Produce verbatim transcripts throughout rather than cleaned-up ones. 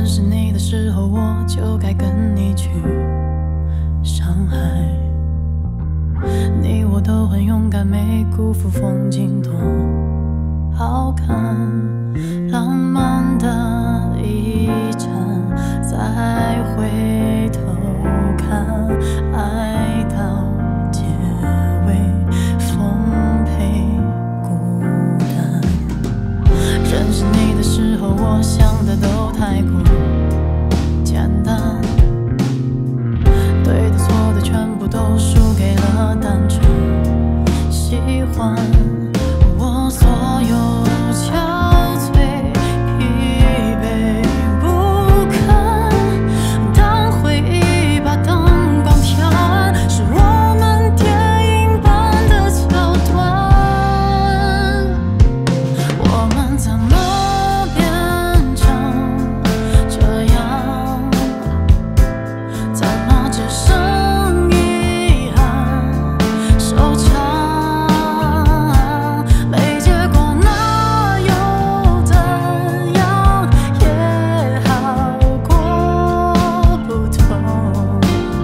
认识你的时候，我就该跟你去上海。你我都很勇敢，没辜负风景多好看。浪漫的一站，再回头看，爱到结尾，奉陪孤单。认识你的时候，我想的都太过简单，对的错的全部都输给了单纯喜欢。我所有憔悴疲惫不堪，当回忆把灯光调暗，是我们电影般的桥段。我们怎么变成这样？怎么只剩遗憾收场？没结果那又怎样？也好过不痛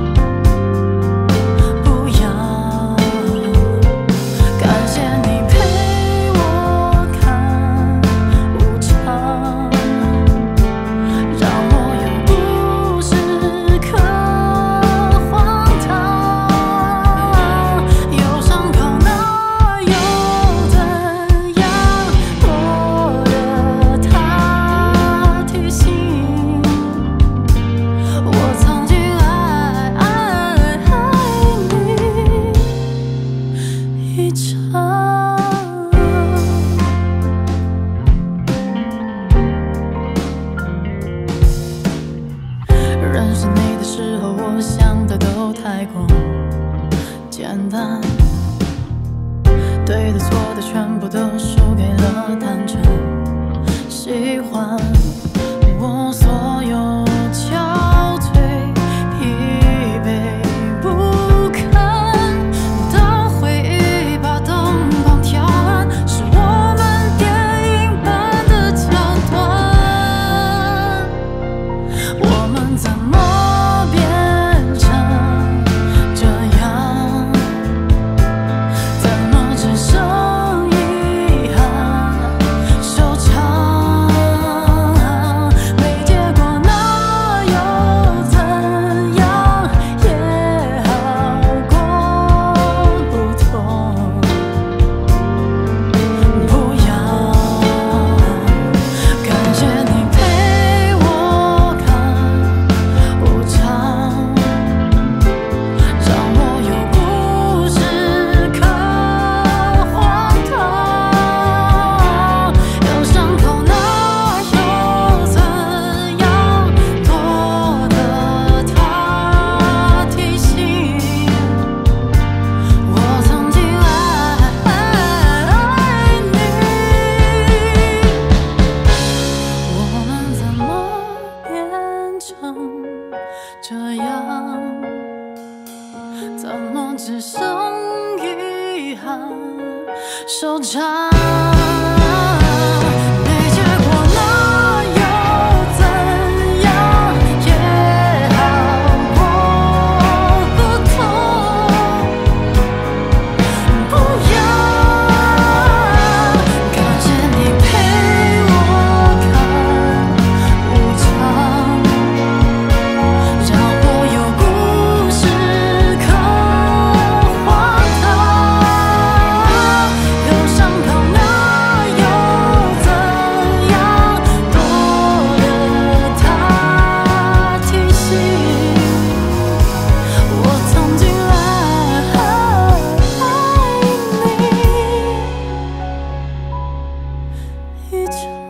不痒。感谢你陪我看无常，让我有故事可荒唐。有伤口那又怎样？多了他提醒我曾经爱爱你一场。认识你的时候，我想的都太过简单，对的错的全部都输给了单纯喜欢。我所有憔悴疲惫不堪，当回忆把灯光调暗，是我们电影般的桥段。我们怎么变成这样？怎么只剩遗憾收场？没结果那又怎样？也好过不痛不痒。感谢你陪我看无常，让我有故事可荒唐。有伤口那又怎样？多的他提醒我曾经爱你。我们怎么变成这样？怎么只剩遗憾收场？没结果那又怎样？也好过不痛不痒。感谢你陪我看无常，让我有故事可荒唐。有伤口那又怎样？多了他提醒我曾经爱你一场。